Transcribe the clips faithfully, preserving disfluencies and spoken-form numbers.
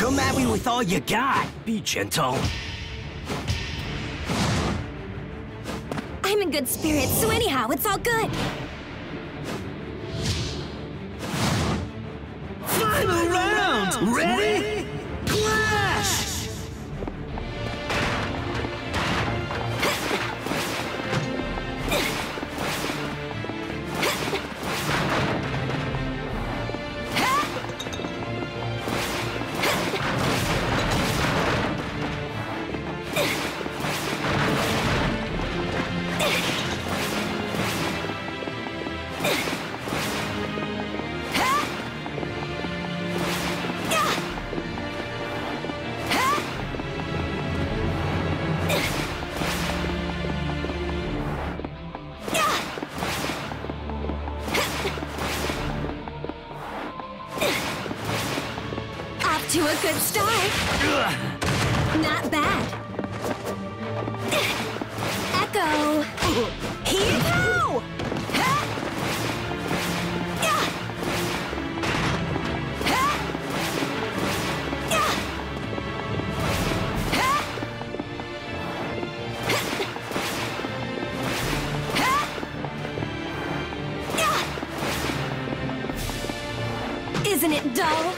Come at me with all you got. Be gentle. I'm in good spirits, so anyhow, it's all good. Final round! Ready? Clash! To a good start. Not bad. Echo. Here you go! Isn't it dull?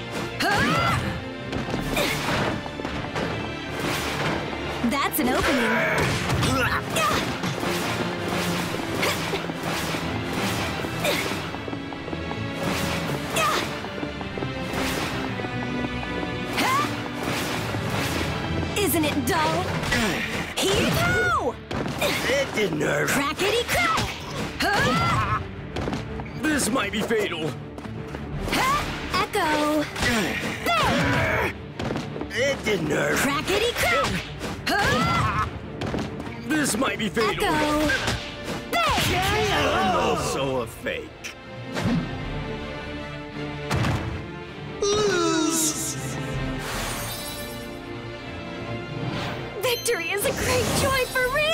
That's an opening. Isn't it dull? Here you go! It didn't hurt. Crackety crack! This might be fatal. Echo! Bang! It didn't hurt. Crackety crack! This might be fatal. Echo! Bang! Also a fake. Lose! Victory is a great joy for real!